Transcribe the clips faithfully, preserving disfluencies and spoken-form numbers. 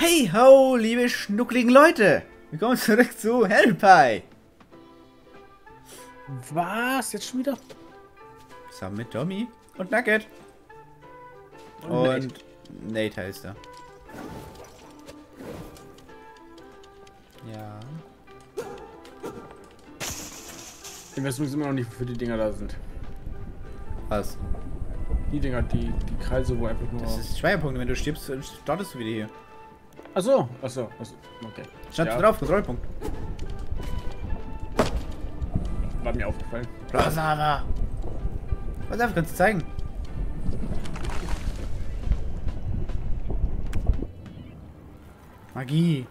Hey ho, liebe schnuckligen Leute! Willkommen zurück zu Hellpie! Was? Jetzt schon wieder? Zusammen mit Tommy und Nugget. Und, Und Nate. Nate heißt er. Ja. Ich weiß übrigens immer noch nicht, wofür die Dinger da sind. Was? Die Dinger, die, die Kreise, wo einfach nur... Das ist Schwerpunkt. Wenn du stirbst, startest du wieder hier. Achso, achso, achso, okay. Stand Ja. drauf, Kontrollpunkt. War mir aufgefallen. Brasava! Was auf, kannst du zeigen? Magie.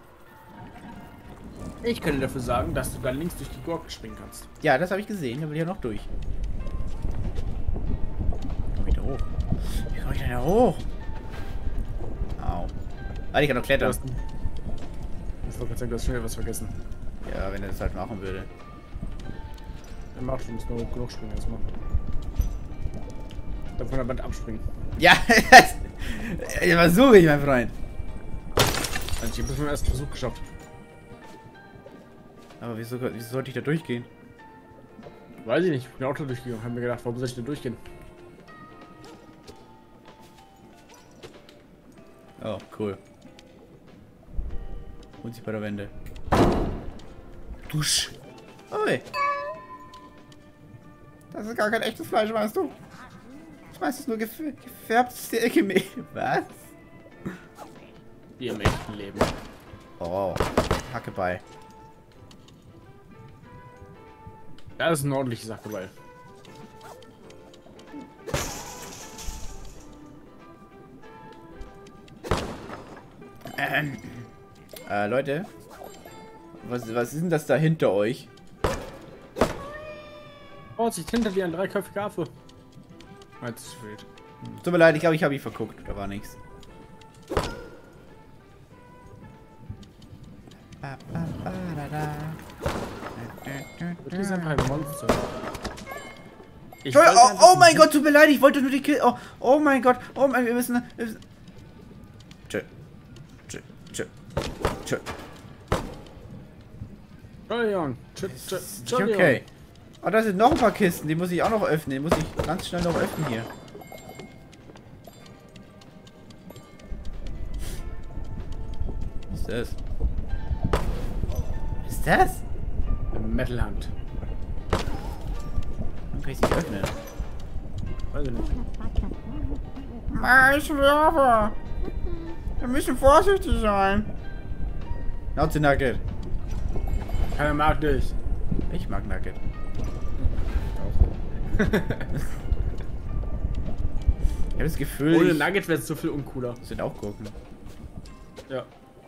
Ich könnte dafür sagen, dass du da links durch die Gurke springen kannst. Ja, das habe ich gesehen. Da will ich ja noch durch. Komm wieder hoch. Wie komme ich denn da hoch? Au. Ah, ich kann noch Du klettern. hast... Ich wollte gerade sagen, du hast schon wieder was vergessen. Ja, wenn er das halt machen würde. Dann machst du, musst nur genug springen erstmal. Dann von der Wand abspringen. Ja, das versuche ich, mein Freund. Also ich habe das beim ersten Versuch geschafft. Aber wieso, wieso sollte ich da durchgehen? Weiß ich nicht, ich bin auch da durchgegangen. Hab mir gedacht, warum soll ich da durchgehen? Oh, cool. Unsichtbare Wände. Dusch. Ui. Das ist gar kein echtes Fleisch, weißt du? Ich weiß, es ist nur gef gefärbtes Gemäh. Was? Wie im echten Leben. Oh, Hackeball. Das ist ein ordentliches Hackeball. Ähm. Äh, Leute. Was, was ist denn das da hinter euch? Oh, es sieht hinter dir ein dreiköpfiger Affe. Meinst du spät? Tut mir leid, ich glaube, ich habe ihn verguckt. Da war nichts. Das ist einfach ein Monster. Ich Oh, wollte oh, einfach oh mein die- Gott, tut mir leid, ich wollte nur die Kill. Oh, oh mein Gott, oh mein, wir müssen. Wir müssen. Tschö. Tschö. Tschö. Tschö. Entschuldigung. Tsch- tsch- Ist nicht Entschuldigung. okay. Oh, da sind noch ein paar Kisten, die muss ich auch noch öffnen. Die muss ich ganz schnell noch öffnen hier. Was ist das? Was ist das? Eine Metal Hand. Dann kann ich sie nicht öffnen. Weiß ich nicht. Ich schwöre. Wir müssen vorsichtig sein. Naughty Nugget. Keiner mag dich. Ich mag Nugget. Ich habe das Gefühl, Ohne ich Nugget wäre es so viel uncooler. das sind auch Gurken. Ja.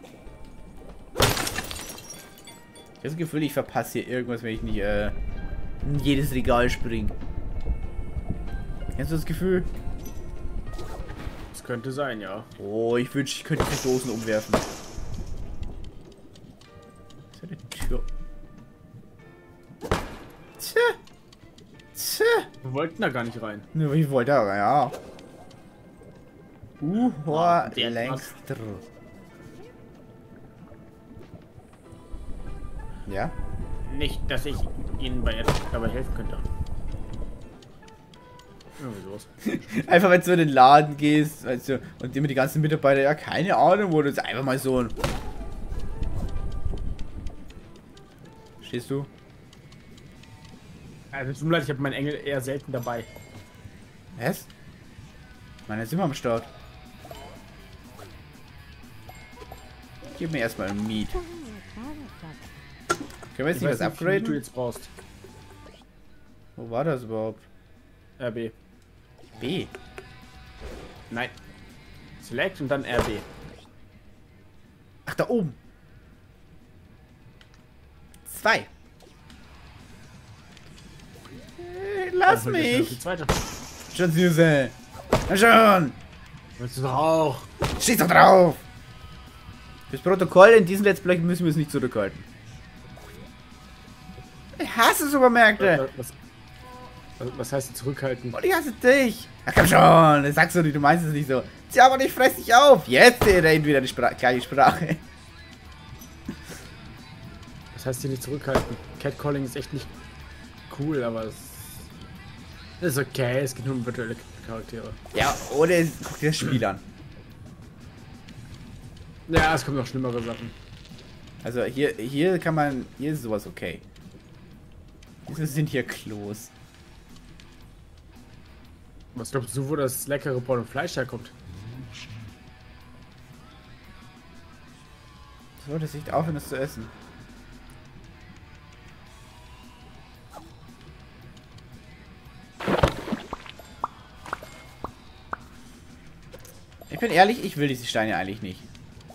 Ich habe das Gefühl, ich verpasse hier irgendwas, wenn ich nicht äh, in jedes Regal springe. Kennst du das Gefühl? Das könnte sein, ja. Oh, ich wünschte, ich könnte die Dosen umwerfen. Was ist eine Tür? Tja. Tja. Wir wollten da gar nicht rein. Nur ich wollte aber, ja. Uh, Ah, der längst. Ja? Nicht, dass ich ihnen bei etwas dabei helfen könnte. Irgendwie sowas. Einfach wenn du in den Laden gehst, weißt du, und immer die ganzen Mitarbeiter, ja, keine Ahnung, wo du jetzt einfach mal so ein. Stehst du? Also tut mir leid, ich habe meinen Engel eher selten dabei. Was? Ich meine, jetzt sind wir am Start. Gib mir erstmal ein Meat. Können wir jetzt Ich nicht weiß was nicht, wie viel du upgraden? jetzt brauchst. Wo war das überhaupt? R B. B. Nein. Select und dann R B. Ach, da oben. Zwei. Äh, Lass Dann holt jetzt noch Die mich. zweite. Schon süße. Na schon. Willst du doch auch? Steht doch drauf. Fürs Protokoll, in diesem Let's Play müssen wir es nicht zurückhalten. Ich hasse Supermärkte. Was, Was heißt zurückhalten? Und ich hasse dich. Ach komm schon, das sagst du nicht, du meinst es nicht so. Tja, aber ich fress dich auf. Jetzt reden wieder die Spra gleiche Sprache. Das heißt hier nicht zurückhalten. Catcalling ist echt nicht cool, aber es ist okay. Es geht nur um virtuelle Charaktere. Ja, oder guck dir das Spiel an. Ja, es kommen noch schlimmere Sachen. Also hier, hier kann man, hier ist sowas okay. Wieso sind hier Klos? Was glaubst du, wo das leckere Porn und Fleisch herkommt? So, das sieht aufhören, das zu essen. Ich bin ehrlich, ich will diese Steine eigentlich nicht.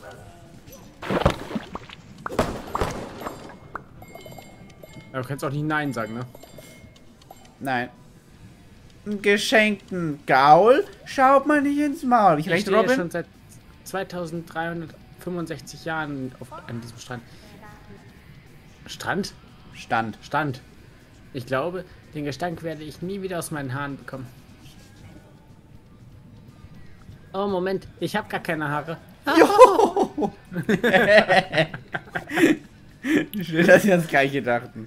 Ja, du kannst auch nicht Nein sagen, ne? Nein. Einen geschenkten Gaul schaut man nicht ins Maul. Ich Ich recht, stehe Robin? schon seit zweitausenddreihundertfünfundsechzig Jahren auf, an diesem Strand. Strand? Stand. Stand. Ich glaube, den Gestank werde ich nie wieder aus meinen Haaren bekommen. Oh, Moment. Ich habe gar keine Haare. Jo! Schön, dass sie das Gleiche dachten.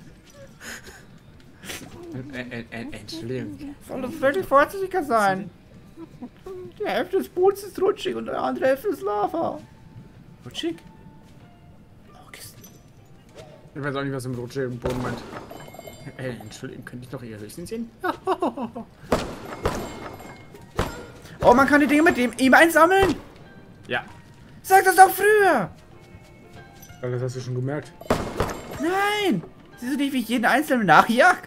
Entschuldigung. Soll das wirklich vorsichtiger sein? Die Hälfte des Bodens ist rutschig und die andere Hälfte ist Lava. Rutschig? Oh, Kisten. Ich weiß auch nicht, was er mit rutschigem Boden meint. Äh, Entschuldigung, könnte ich noch Ihr Höschen sehen? Oh, man kann die Dinge mit dem ihm einsammeln? Ja. Sag das doch früher! Das hast du schon gemerkt. Nein! Siehst du nicht, wie ich jeden einzelnen nachjag?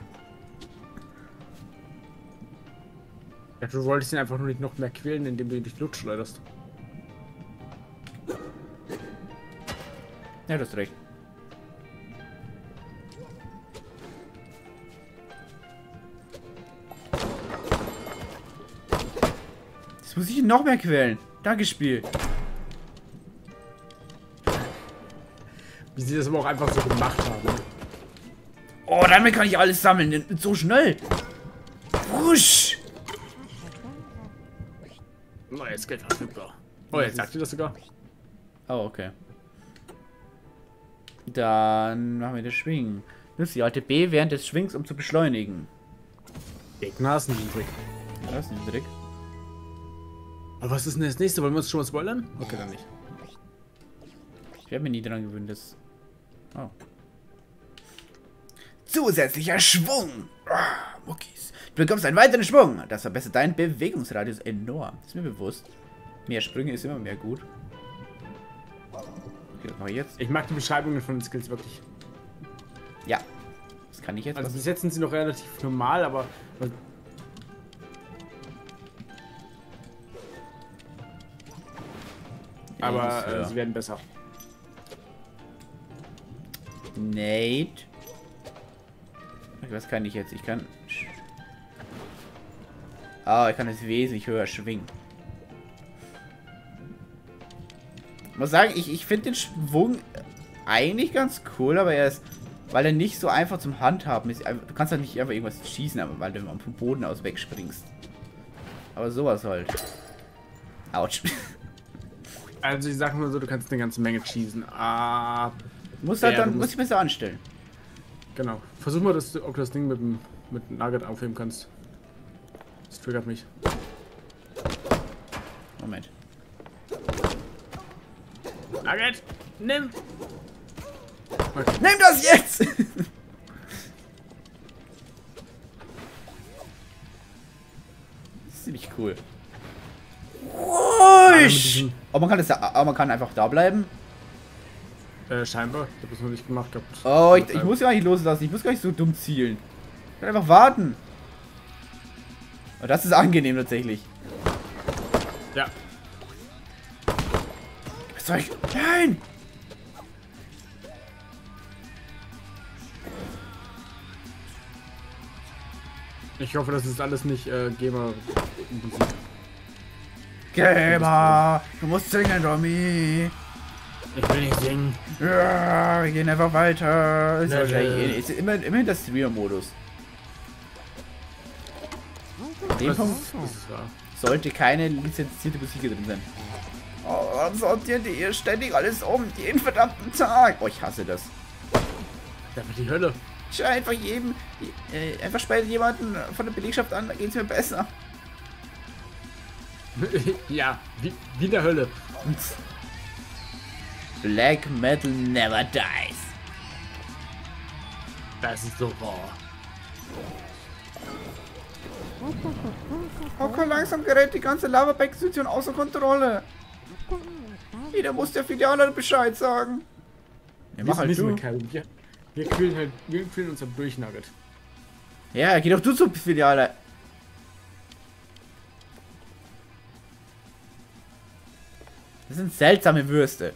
Ja, du wolltest ihn einfach nur nicht noch mehr quälen, indem du ihn durch die Luft schleuderst. Ja, du hast recht. Jetzt muss ich ihn noch mehr quälen. Danke, Spiel. Wie sie das aber auch einfach so gemacht haben. Oh, damit kann ich alles sammeln. So schnell. Wusch. Neues Geld verfügbar. Oh, jetzt sagt ihr das sogar. Oh, okay. Dann machen wir das Schwingen. Nutzt die alte B während des Schwings, um zu beschleunigen. Gegner hast einen Trick. Das ist ein Trick. Aber was ist denn das nächste? Wollen wir uns schon mal spoilern? Okay, dann nicht. Ich werde mir nie dran gewöhnen, das... Oh. Zusätzlicher Schwung! Ah, Muckis. Du bekommst einen weiteren Schwung. Das verbessert deinen Bewegungsradius enorm. Das ist mir bewusst. Mehr Sprünge ist immer mehr gut. Okay, was mache ich jetzt? Ich mag die Beschreibungen von den Skills wirklich. Ja. Das kann ich jetzt. Also was? bis jetzt sind sie noch relativ normal, aber... Ja, Aber das ist, äh, ja. sie werden besser. Nate. Okay, was kann ich jetzt? Ich kann... Ah, ich kann es wesentlich höher schwingen. Ich muss sagen, ich, ich finde den Schwung eigentlich ganz cool, aber er ist... Weil er nicht so einfach zum Handhaben ist. Du kannst halt nicht einfach irgendwas schießen, aber weil du vom Boden aus wegspringst. Aber sowas halt. Autsch. Also ich sag mal so, du kannst eine ganze Menge schießen. Ah, Muss halt ja, dann, du muss musst- ich besser anstellen. genau. Versuch mal, dass du, ob du das Ding mit dem mit dem Nugget aufheben kannst. Das triggert mich. Moment. Nugget, nimm! Nimm das jetzt! Das ist ziemlich cool. Ruhig! Oh, man kann das da, oh, man kann einfach da bleiben. Äh, scheinbar. Ich hab das noch nicht gemacht gehabt. Oh, ich, ich muss gar nicht loslassen. Ich muss gar nicht so dumm zielen. Ich kann einfach warten. Oh, das ist angenehm tatsächlich. Ja. Was soll ich? Nein! Ich hoffe, das ist alles nicht äh, Gamer. Gamer! Du musst singen, Romy! Ich will nicht singen. Ja, wir gehen einfach weiter. Ist Nö, wahrscheinlich nö. eh- ist immer, immerhin der Streamer-Modus. Dem Das Punkt ist, das ist wahr. sollte keine lizenzierte Musik hier drin sein. Oh, warum sortiert ihr ständig alles um? Jeden verdammten Tag. Oh, ich hasse das. Das wird die Hölle. Schau einfach jedem, äh, einfach später jemanden von der Belegschaft an, da geht's mir besser. Ja, wie, wie in der Hölle. Black Metal never dies. Das ist so wahr. Okay, langsam gerät die ganze Lavabeck-Situation außer Kontrolle. Jeder muss der Filiale Bescheid sagen. Ja, mach halt wissen wir, du. Kevin. Wir, wir kühlen halt, wir kühlen uns am Durchnugget. Ja, geh doch du zur Filiale. Das sind seltsame Würste.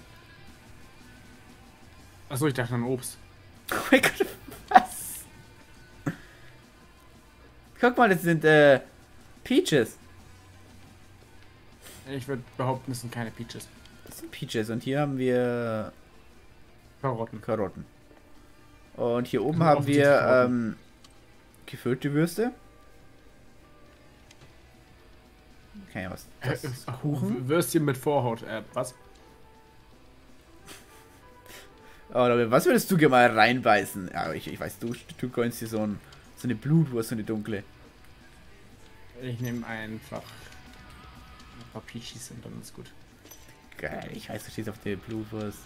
Achso, ich dachte an Obst. Oh mein Gott, was? Guck mal, das sind äh, Peaches. Ich würde behaupten, es sind keine Peaches. Das sind Peaches und hier haben wir Karotten. Karotten. Und hier oben Also haben offensichtlich wir Karotten. ähm, gefüllte Würste. Okay, was? Das Äh, ist ach, Kuchen. Würstchen mit Vorhaut. Äh, was? Oder was würdest du gerne mal reinbeißen? Ja, ich, ich weiß, du, du gönnst dir so, ein, so eine Blutwurst, so eine dunkle. Ich nehme einfach ein paar Peaches und dann ist gut. Geil, ich weiß, du stehst auf der Blutwurst.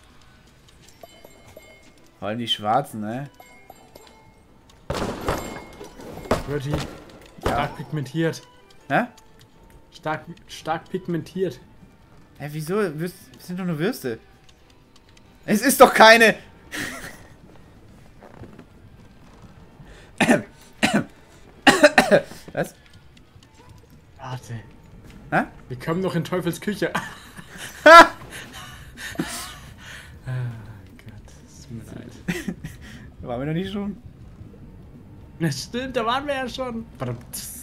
Vor allem die schwarzen, ne? Wird die stark pigmentiert. Hä? Stark, stark pigmentiert. Hä, wieso? Würst, das sind doch nur Würste. Es ist doch keine... Was? Warte. Hä? Wir kommen noch in Teufels Küche. Ha! Ah, Gott, es tut mir leid. Waren wir noch nicht schon? Das stimmt, da waren wir ja schon. Verdammt.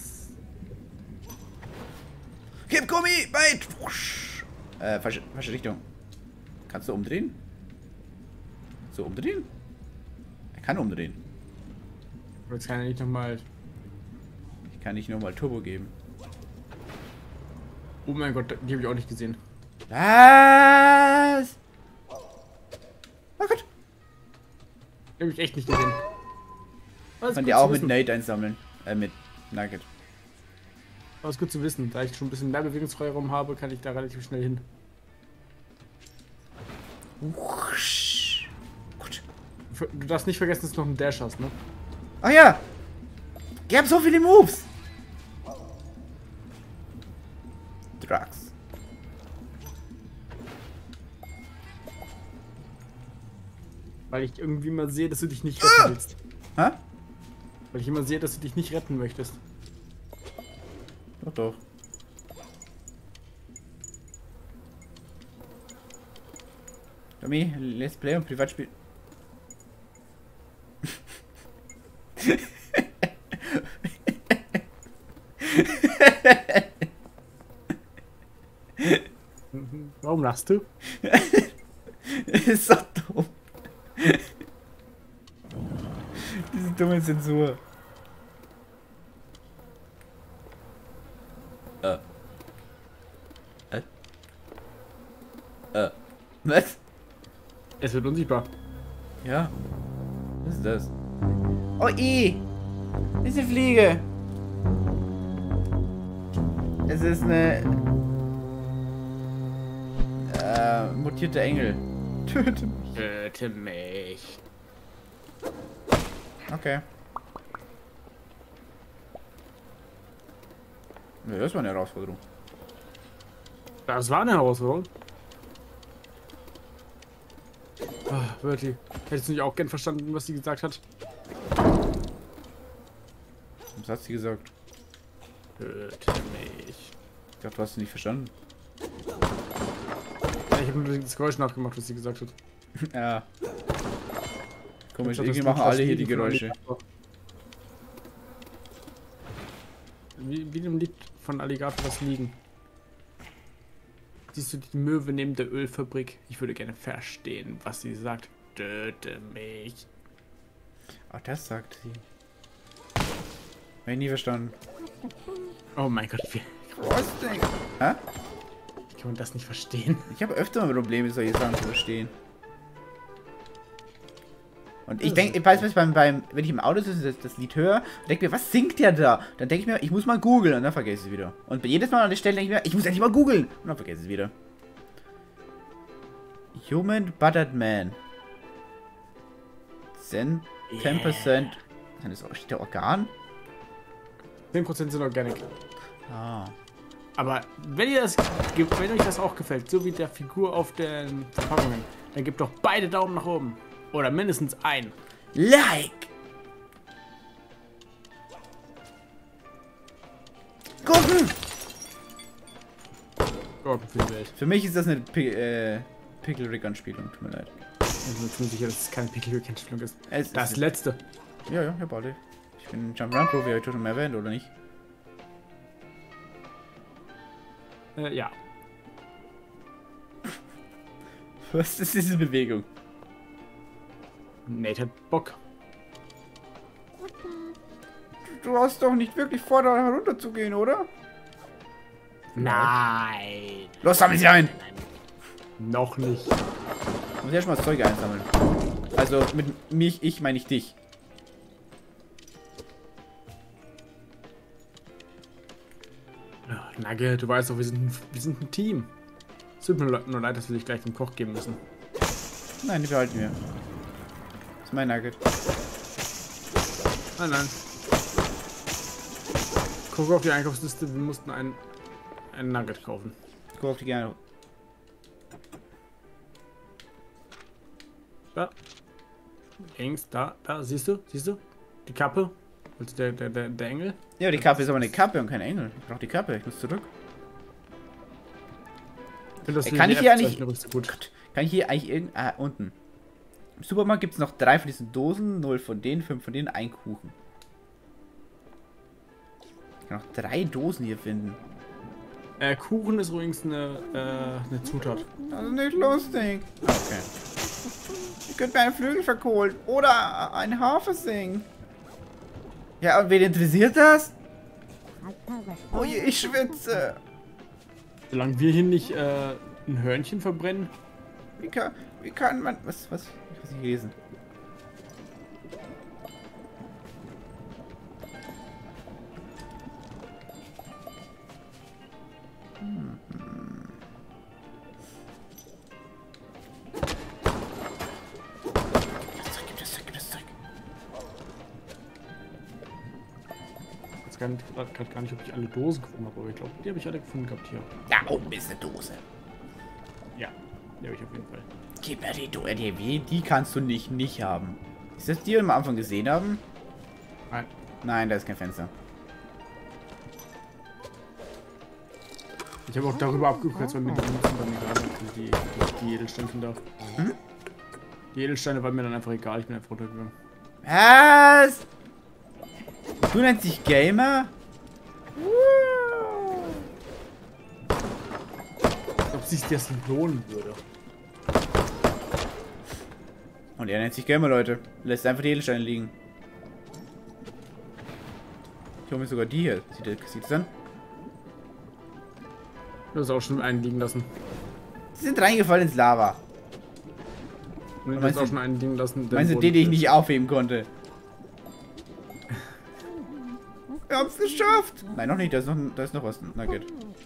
Gib Gummi, Beit! Wusch. Äh, falsche, falsche Richtung. Kannst du umdrehen? So umdrehen? Er kann umdrehen. Jetzt kann er nicht nochmal. Ich kann nicht nur mal Turbo geben. Oh mein Gott, die habe ich auch nicht gesehen. Was? Oh Gott. Die habe ich echt nicht gesehen. Was Kann die auch mit Nate einsammeln. Äh, mit Nugget. Aber ist gut zu wissen. Da ich schon ein bisschen mehr Bewegungsfreiraum habe, kann ich da relativ schnell hin. Wusch. Gut. Du darfst nicht vergessen, dass du noch einen Dash hast, ne? Ach ja. Ihr habt so viele Moves. Drugs. Weil ich irgendwie mal sehe, dass du dich nicht retten willst. Hä? Weil ich immer sehe, dass du dich nicht retten möchtest. Doch, doch. Tommy, Let's Play und Privatspiel. Warum lachst du? Ist doch dumm. Diese dumme Zensur. Äh. Äh. Äh. Was? Es wird unsichtbar. Ja. Was ist das? Oh, I. Das ist eine Fliege. Es ist eine... Äh, mutierte Engel. Töte mich. Töte mich. Okay. Ja, das war eine Herausforderung. Das war eine Herausforderung. Ah, Bertie, hättest du nicht auch gern verstanden, was sie gesagt hat? Was hat sie gesagt? Töte mich. Ich dachte, du hast sie nicht verstanden. Ich habe nur das Geräusch nachgemacht, was sie gesagt hat. Ja. Komisch, Ich hab irgendwie das machen Lied alle hier die von Geräusche. Alligator. Wie, wie dem Lied von Alligator das Liegen. Siehst du die Möwe neben der Ölfabrik? Ich würde gerne verstehen, was sie sagt. Töte mich. Ach, das sagt sie. Hab ich nie verstanden. Oh mein Gott, wie Was denn? Hä? kann man das nicht verstehen? Ich habe öfter mal Probleme, solche Sachen zu verstehen. Und ich denke, ich weiß was, beim, beim, wenn ich im Auto sitze, das, das Lied höre, denke mir, was singt der da? Dann denke ich mir, ich muss mal googeln und dann vergesse ich es wieder. Und jedes Mal an der Stelle denke ich mir, ich muss endlich mal googeln und dann vergesse ich es wieder. Human Buttered Man. Zen, zehn Prozent. Dann ist auch steht der Organ. zehn Prozent sind Organic. Ah. Aber wenn ihr das, wenn euch das auch gefällt, so wie der Figur auf den Verpackungen, dann gebt doch beide Daumen nach oben. Oder mindestens ein. Like! Gucken! Gurken für die Welt. Für mich ist das eine Pi äh, Pickle Rick Anspielung, tut mir leid. Ich bin mir ziemlich sicher, dass es keine Pickle-Anspielung ist. Es Das ist letzte. Ja, ja, ich hab alle. Ich bin Jump'n'Run-Profi, habe ich schon mal erwähnt, oder nicht? Äh, ja. Was ist diese Bewegung? Nate hat Bock. Du hast doch nicht wirklich vor, da herunter zu gehen, oder? Nein. Los, sammel sie ein! Noch nicht. Ich muss erstmal das Zeug einsammeln. Also mit mich, ich meine ich dich. Nugget, du weißt doch, wir sind ein, wir sind ein Team. Es tut mir nur leid, dass wir dich gleich dem Koch geben müssen. Nein, die behalten wir. Das ist mein Nugget. Nein, nein. Guck auf die Einkaufsliste, wir mussten ein, ein Nugget kaufen. Guck auf die gerne. Da. Links, da, da, siehst du, siehst du? Die Kappe. Also der, der, der, der Engel. Ja, die Kappe ist aber eine Kappe und kein Engel. Ich brauche die Kappe, ich muss zurück. Ich finde das Ey, kann ich hier eigentlich. so gut. Gott, kann ich hier eigentlich irgend. Ah, unten. Im Supermarkt gibt es noch drei von diesen Dosen, null von denen, fünf von denen, ein Kuchen. Ich kann noch drei Dosen hier finden. Äh, Kuchen ist übrigens eine, äh, eine Zutat. Das ist nicht lustig. Okay. Ich könnte mir einen Flügel verkohlen. Oder ein Hafersing. Ja, und wen interessiert das? Oh je, ich schwitze. Solange wir hier nicht äh, ein Hörnchen verbrennen. Wie kann, wie kann man... Was, was? Ich muss nicht lesen. Hm. Das Zeug, gib das Zeug, gib das Zeug. Ich weiß gar nicht, grad gar nicht, ob ich alle Dosen gefunden habe, aber ich glaube, die habe ich alle gefunden gehabt hier. Da oben ist eine Dose. Ja, die habe ich auf jeden Fall. Gib mir die Dose. Die, die kannst du nicht, nicht haben. Ist das die, die wir am Anfang gesehen haben? Nein. Nein, da ist kein Fenster. Ich habe auch darüber abgekürzt, weil mir die benutzen bei mir gerade die, die, die Edelsteinchen da. Hm? Die Edelsteine waren mir dann einfach egal, ich bin einfach runtergegangen. Was? Du nennst dich Gamer? Ob sich das lohnen würde. Und er nennt sich Gamer, Leute. Lässt einfach die Edelsteine liegen. Ich hole mir sogar die hier. Sieht das, sieht das an? Du hast auch schon einen liegen lassen. Sie sind reingefallen ins Lava. Und du Meinst hast auch du- schon einen liegen lassen. der Meinst du im den, den ich Boden nicht aufheben konnte? Wir haben es geschafft! Nein, noch nicht. Da ist noch, da ist noch was. Na gut.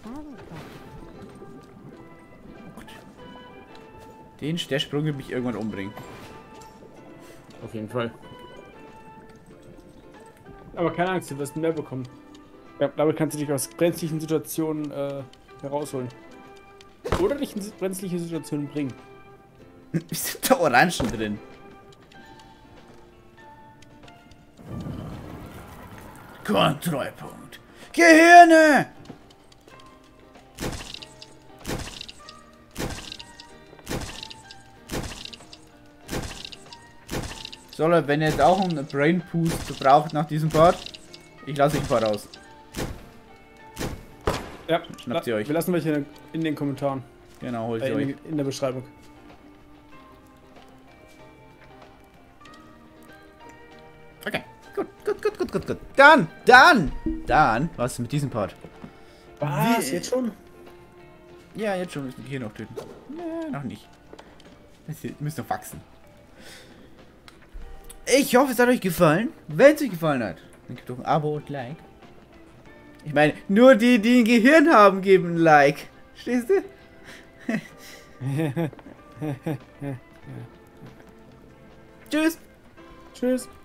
Den, der Sprung wird mich irgendwann umbringen. ist. Auf jeden Fall. Aber keine Angst, du wirst mehr bekommen. Ja, damit kannst du dich aus brenzlichen Situationen äh, herausholen. Oder dich in brenzliche Situationen bringen. Wie sind da Orangen drin? Kontrollpunkt. Gehirne! Soll, wenn ihr jetzt auch einen Brain Boost braucht nach diesem Part, ich lasse euch ein paar raus. Ja, Schnappt ihr euch. Wir lassen welche in, in den Kommentaren. Genau, holt Äh, ihr euch. in, in der Beschreibung. Okay. Gut, gut, gut, gut, gut, gut. Dann, dann, dann, was ist mit diesem Part? Was? Wie- Jetzt schon? Ja, jetzt schon müssen wir hier noch töten. Nee, noch nicht. Wir müssen noch wachsen. Ich hoffe, es hat euch gefallen. Wenn es euch gefallen hat, dann gebt doch ein Abo und Like. Ich meine, nur die, die ein Gehirn haben, geben ein Like. Stehst du? Tschüss. Tschüss.